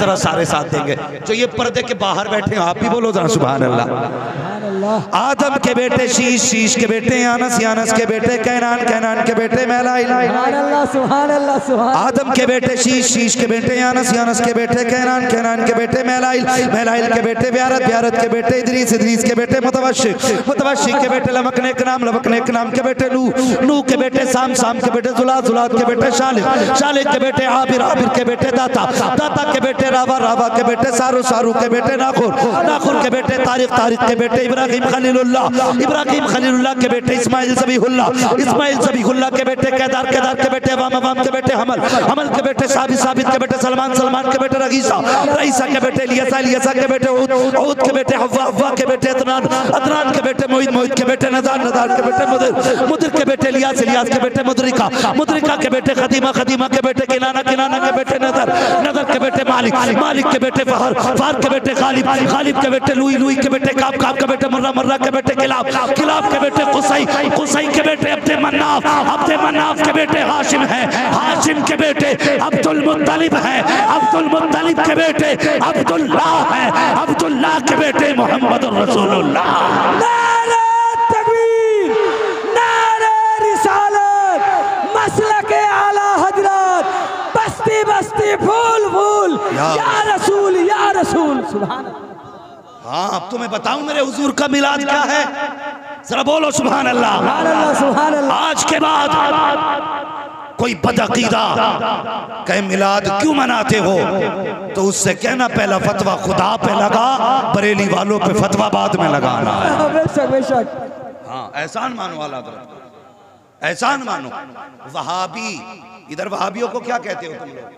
जरा सारे साथ देंगे। जो ये पर्दे के बाहर बैठे हैं आप भी बोलो जरा सुभान अल्लाह। आदम के बेटे शीश, शीश के बेटे यानस, यानस के बेटे कैनान, कैनान के बेटे मैलाइल, आदम के बेटे शीश, शीश के बेटे यानस, यानस के बेटे कैनान, कैनान के बेटे मैलाइल, मैलाइल के बेटे ब्यारत, ब्यारत के बेटे इदरीस, इदरीस के बेटे मुतवश्शिक, मुतवश्शिक के बेटे लमकने के नाम, लमकने के नाम के बेटे नूह, नूह के बेटे साम, साम के बेटे जुलाद, जुलाद के बेटे शालिक, शालिक के बेटे आबिर, आबिर के बेटे दाता, दाता के बेटे रावा, रावा के बेटे सारू, सारू के बेटे नाखुर, नाखुर के बेटे तारिक, तारिक के बेटे इब्राहिम खलीलुल्लाह, इब्राहिम खलीलुल्लाह के बेटे इस्माइल ज़बीहुल्लाह, इस्माइल ज़बीहुल्लाह के बेटे केदार, केदार के बेटे अवाम, अवाम के बेटे हमल, हमल के बेटे साबित, साबित के बेटे सलमान, सलमान के बेटे रईसा, रईसा के बेटे इलियासा, इलियासा के बेटे ऊद, ऊद के बेटे हव्वा, हव्वा के बेटे अदनान, अदनान के बेटे मोहित, मोहित के बेटे नदार, नदार के बेटे मुदिर, मुदिर के बेटे इलियास, इलियास के बेटे मुदरिका, मुदरिका के बेटे खदीमा, खदीमा के बेटे किनाना, किनाना के बेटे नदर, नदर के बेटे मालिक, मालिक के बेटे फहर, फहर के बेटे गालिब, गालिब के बेटे लुई, लुई के बेटे काब, काब के बेटे मुर्रा, मुर्रा के बेटे किलाब, किलाब के बेटे कुसई, कुसई के बेटे अब्दे मन्नाफ, अब्दे मन्नाफ के बेटे हाशिम है, हाशिम के बेटे अब्दुल मुत्तलिब है, अब्दुल मुत्तलिब के बेटे अब्दुल्लाह है, अब्दुल्लाह के बेटे मोहम्मद रसूलुल्लाह। नारे तकबीर, नारे रिसालत, मसलके आला हजरत, बस्ती बस्ती फूल फूल, या रसूल, या रसूल, सुभान अल्लाह। हाँ अब तो मैं बताऊं मेरे हुजूर का मिलाद क्या है, जरा बोलो सुभान अल्लाह, सुभान अल्लाह, सुभान अल्लाह। आज के बाद कोई बदअकीदा कहे मिलाद क्यों मनाते हो तो उससे कहना पहला फतवा खुदा पे लगा, बरेली वालों पे फतवा बाद में लगाना है। बेशक बेशक। हाँ एहसान मानो वाला, एहसान मानो। वहाबी, इधर वहाबियों को क्या कहते हो तुम लोग?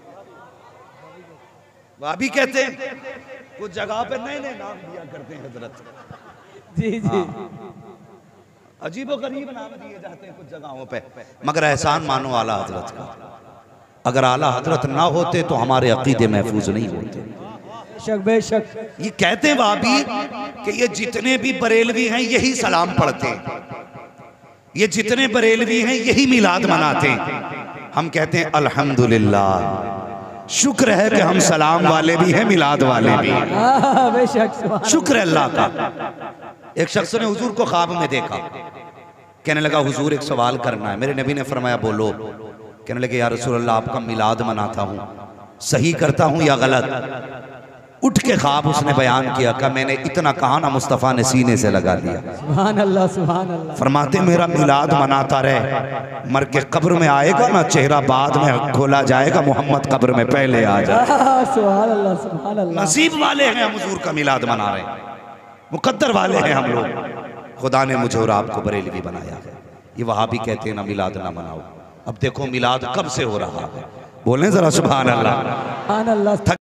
वहाबी कहते हैं, कुछ जगह पे नए नए नाम दिया करते हैं हजरत, जी जी, अजीबो गरीब नाम दिए जाते हैं कुछ जगहों पे, मगर एहसान मानो आला हजरत का। अगर आला हजरत ना होते तो हमारे अकीदे महफूज नहीं होते। बेशक बेशक। ये कहते हैं भाभी कि ये जितने भी बरेलवी हैं यही सलाम पढ़ते हैं, ये जितने बरेलवी हैं यही मिलाद मनाते हैं। हम कहते हैं अल्हम्दुलिल्लाह, शुक्र है कि हम सलाम वाले भी हैं, मिलाद वाले भी हैं। बेशक, शुक्र है अल्लाह का। एक शख्स ने हुजूर को ख्वाब में देखा, कहने लगा हुजूर एक सवाल करना है। मेरे नबी ने फरमाया बोलो। कहने लगे या रसूल अल्लाह आपका मिलाद मनाता हूँ, सही करता हूँ या गलत? उठ के ख्वाब उसने बयान किया कि मैंने इतना कहा ना मुस्तफ़ा ने सीने से लगा दिया। सुभान अल्लाह, सुभान अल्लाह। फरमाते मेरा मिलाद मनाता रहे, मर के कब्र में आएगा ना चेहरा बाद में खोला जाएगा, मोहम्मद कब्र में पहले आ जाए। सुभान अल्लाह, सुभान अल्लाह। नसीब वाले हैं हम हुजूर का मिलाद मना रहे हैं, मुकद्दर वाले हैं हम लोग। खुदा ने मुझे और आपको बरेलवी बनाया है। ये वहाबी कहते हैं ना मिलाद ना मनाओ। अब देखो मिलाद कब से हो रहा है, बोलें जरा सुभान अल्लाह, सुभान अल्लाह।